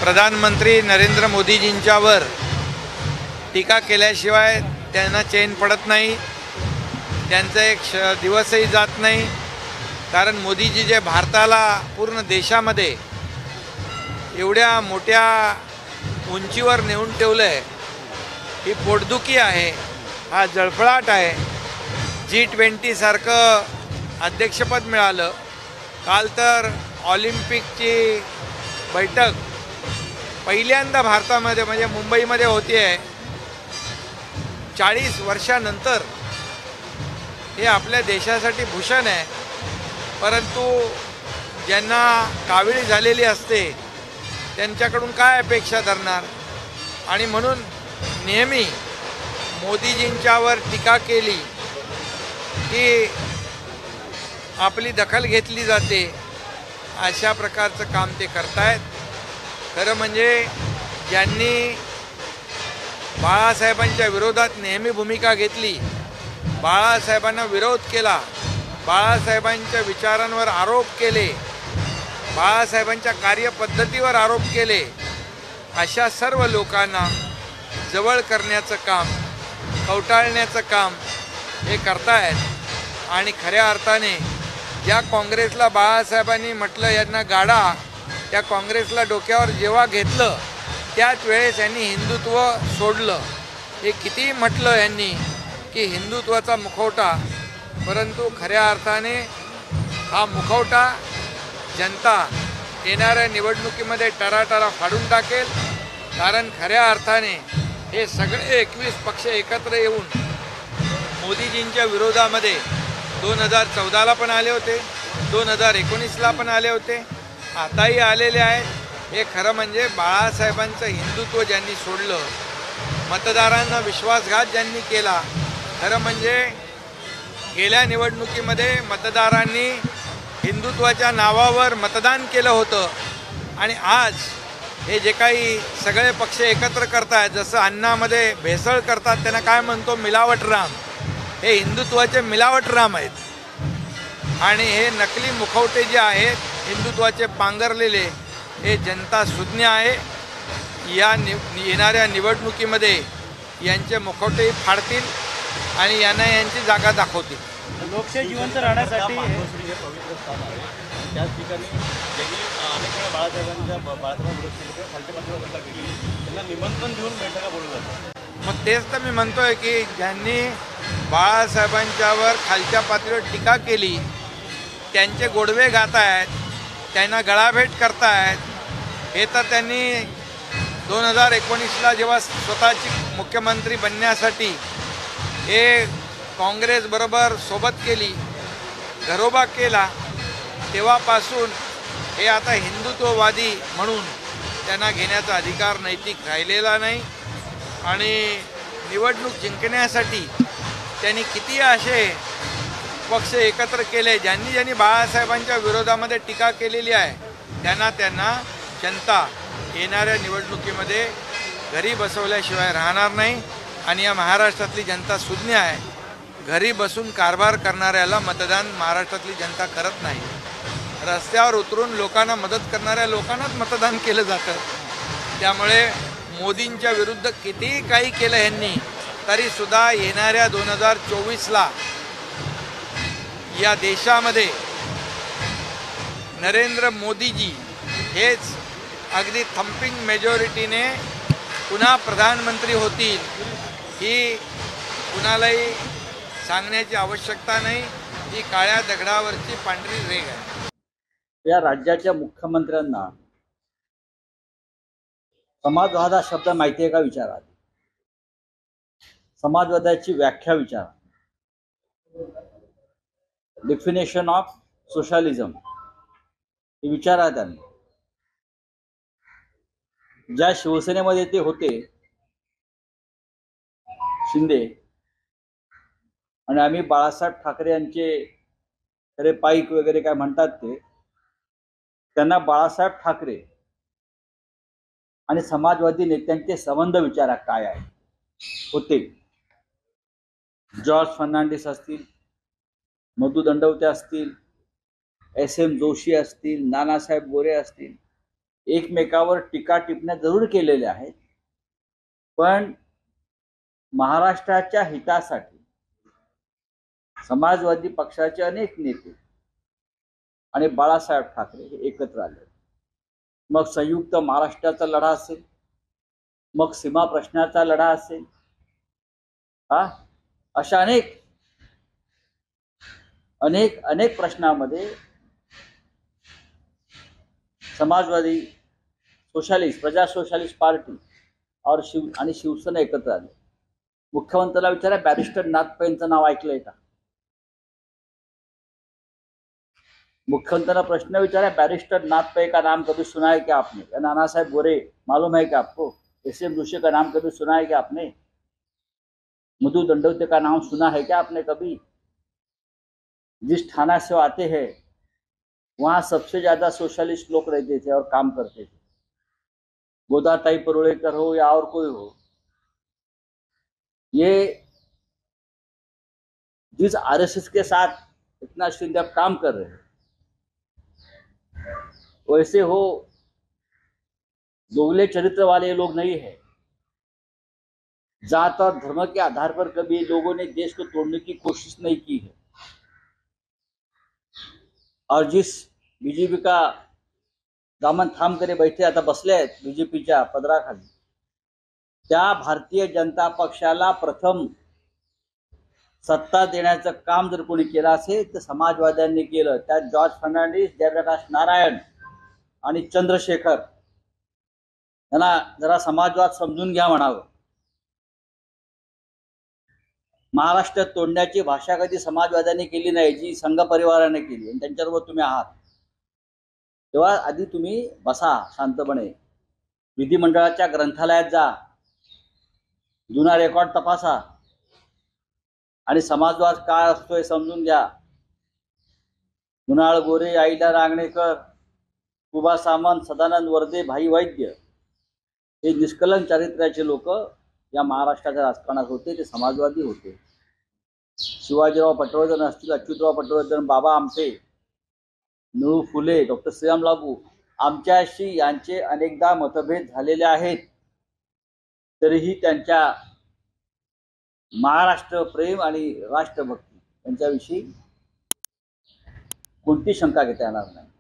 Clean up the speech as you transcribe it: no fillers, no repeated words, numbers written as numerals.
प्रधानमंत्री नरेंद्र मोदीजींच्यावर टीका केल्याशिवाय त्यांना चैन पडत नाही, त्यांचा एक दिवसही जात नाही। कारण मोदीजी जे भारताला पूर्ण देशामध्ये एवढ्या मोठ्या उंचीवर नेऊन ठेवलं आहे, ही पोटदुखी आहे, हा जळफळाट आहे। G20 सारखं अध्यक्षपद मिळालं, काल तर ऑलिम्पिकची बैठक पहिल्यांदा भारतामध्ये म्हणजे मुंबईमध्ये होती आहे 40 वर्षानंतर। हे आपल्या देशासाठी भूषण आहे, परंतु ज्यांना काविळी झालेली असते त्यांच्याकडून काय अपेक्षा धरणार। आणि म्हणून नेहमी मोदीजींच्यावर टीका केली की आपली दखल घेतली जाते, अशा प्रकारचं काम ते करतायत। खरं म्हणजे ज्यांनी बाळासाहेबांच्या विरोधात नेहमी भूमिका घेतली, बाळासाहेबांना विरोध केला, बाळासाहेबांच्या विचारांवर आरोप केले, बाळासाहेबांच्या कार्यपद्धतीवर आरोप केले, अशा सर्व लोकांना जवळ करण्याचं काम, कवटाळण्याचं काम हे करतायत। आणि खऱ्या अर्थाने ज्या काँग्रेसला बाळासाहेबांनी म्हटलं यांना गाडा, त्या काँग्रेसला डोक्यावर जेव्हा घेतलं त्याच वेळेस यांनी हिंदुत्व सोडलं। हे कितीही म्हटलं यांनी की हिंदुत्वाचा मुखवटा, परंतु खऱ्या अर्थाने हा मुखवटा जनता येणाऱ्या निवडणुकीमध्ये टराटरा फाडून टाकेल। कारण खऱ्या अर्थाने हे सगळे 21 पक्ष एकत्र येऊन मोदीजींच्या विरोधामध्ये 2014ला पण आले होते, 2019ला पण आले होते, आताही आलेले आहेत। हे खरं म्हणजे बाळासाहेबांचं हिंदुत्व ज्यांनी सोडलं, मतदारांना विश्वासघात ज्यांनी केला, खरं म्हणजे गेल्या निवडणुकीमध्ये मतदारांनी हिंदुत्वाच्या नावावर मतदान केलं होतं। आणि आज हे जे काही सगळे पक्ष एकत्र करतायत, जसं अन्नामध्ये भेसळ करतात त्यांना काय म्हणतो, मिलावटराम, हे हिंदुत्वाचे मिलावटराम आहेत। आणि हे नकली मुखवटे जे आहेत हिंदुत्वाचे पांघरलेले, हे जनता सुज्ञ आहे। येणाऱ्या निवडणुकीमध्ये यांचे मुखवटे फाडतील आणि यांना यांची जागा दाखवतील। लोकशाही जिवंत राहण्यासाठी पवित्र स्थान आहे, त्याच ठिकाणी ज्यांनी अनेक वेळा बाळासाहेबांच्या खालच्या पातळीवर केली त्यांना निमंत्रण देऊन बैठका बोलवल्या जातात। मग तेच तर मी म्हणतोय की ज्यांनी बाळासाहेबांच्यावर खालच्या पातळीवर टीका केली त्यांचे गोडवे गात आहेत, त्यांना गळाभेट करतायत। हे तर त्यांनी 2019ला जेव्हा स्वतःची मुख्यमंत्री बनण्यासाठी हे काँग्रेसबरोबर सोबत केली, घरोबा केला, तेव्हापासून हे आता हिंदुत्ववादी म्हणून त्यांना घेण्याचा अधिकार नैतिक राहिलेला नाही। आणि निवडणूक जिंकण्यासाठी त्यांनी किती असे पक्ष एकत्र केले, ज्यांनी बाळासाहेबांच्या विरोधामध्ये टीका केलेली आहे, त्यांना जनता येणाऱ्या निवडणुकीमध्ये घरी बसवल्याशिवाय राहणार नाही। आणि या महाराष्ट्रातली जनता सुज्ञ आहे, घरी बसून कारभार करणाऱ्याला मतदान महाराष्ट्रातली जनता करत नाही। रस्त्यावर उतरून लोकांना मदत करणाऱ्या लोकांनाच मतदान केलं जातं। त्यामुळे मोदींच्या विरुद्ध कितीही काही केलं यांनी, तरीसुद्धा येणाऱ्या 2024ला या देशामध्ये नरेंद्र मोदीजी हेच अगदी थम्पिंग मेजॉरिटीने पुन्हा प्रधानमंत्री होतील, ही कुणालाही सांगण्याची आवश्यकता नाही। ही काळ्या दगडावरची पांढरी रेघ आहे। या राज्याच्या मुख्यमंत्र्यांना समाजवाद हा शब्द माहिती आहे का विचारा, समाजवादाची व्याख्या विचारा, डेफिनेशन ऑफ सोशलिझम हे विचारा त्यांनी। ज्या शिवसेनेमध्ये ते होते शिंदे, आणि आम्ही बाळासाहेब ठाकरे यांचे खरे पाईक वगैरे काय म्हणतात ते, त्यांना बाळासाहेब ठाकरे आणि समाजवादी नेत्यांचे संबंध विचारा काय आहे होते। जॉर्ज फर्नांडिस असतील, मधु दंडवते असतील, SM जोशी असतील, नानासाहेब गोरे असतील, एकमेकावर टीका टिप्पण्या जरूर केलेल्या आहेत, पण महाराष्ट्राच्या हितासाठी समाजवादी पक्षाचे अनेक नेते आणि बाळासाहेब ठाकरे हे एकत्र आले. मग संयुक्त महाराष्ट्राचा लढा असेल, मग सीमा प्रश्नाचा लढा असेल, अशा अनेक अनेक अनेक प्रश्नामध्ये समाजवादी सोशलिस्ट प्रजा सोशलिस्ट पार्टी और शिवसेना एकत्र आले. मुख्यमंत्र्याला विचारा, बॅरिस्टर नाथ पै यांचं नाव ऐकलंय का? मुख्यमंत्री प्रश्न विचारा, बैरिस्टर नाथ पै का नाम कभी सुना है क्या आपने? या नाना साहेब गोरे मालूम है क्या आपको? एस.एम. जोशी का नाम कभी सुना है क्या आपने? मधु दंडवते का नाम सुना है क्या आपने कभी? जिस थाना से आते हैं वहां सबसे ज्यादा सोशलिस्ट लोग रहते थे और काम करते थे, गोदाताई परुलेकर हो या और कोई हो. ये जिस आरएसएस के साथ इतना शिंदे अब काम कर रहे हैं, वैसे हो दोगले चरित्र वाले लोग नहीं है. जात और धर्म के आधार पर कभी लोगों ने देश को तोड़ने की कोशिश नहीं की है. और जिस बीजेपी का दामन थाम करे बैठे आता बसले आहेत बीजेपीच्या पदराखाली, त्या भारतीय जनता पक्षाला प्रथम सत्ता देण्याचं काम जर कोणी केलं असेल तर समाजवाद्यांनी केलं. त्यात जॉर्ज फर्नांडिस, जयप्रकाश नारायण आणि चंद्रशेखर यांना जरा समाजवाद समजून घ्या म्हणावं. महाराष्ट्र तोडण्याची भाषा कधी समाजवाद्यांनी केली नाही, जी संघ परिवाराने केली आणि त्यांच्याबरोबर तुम्ही आहात. तेव्हा आधी तुम्ही बसा शांतपणे, विधिमंडळाच्या ग्रंथालयात जा, जुना रेकॉर्ड तपासा आणि समाजवाद काय असतोय समजून घ्या. कुणाल गोरे, आईला रांगणेकर, कुबा सामंत, सदानंद वर्दे, भाई वैद्य हे निष्कलंक चारित्र्याचे लोक या महाराष्ट्राच्या राजकारणात होते. ते समाजवादी होते. शिवाजीराव पटवर्धन असतील, अच्युतराव पटवर्धन, बाबा आमटे, निळू फुले, डॉक्टर श्रीराम लागू, आमच्याशी यांचे अनेकदा मतभेद झालेले आहेत. तरीही त्यांच्या महाराष्ट्र प्रेम आणि राष्ट्रभक्ती यांच्याविषयी कोणती शंका घेता येणार नाही.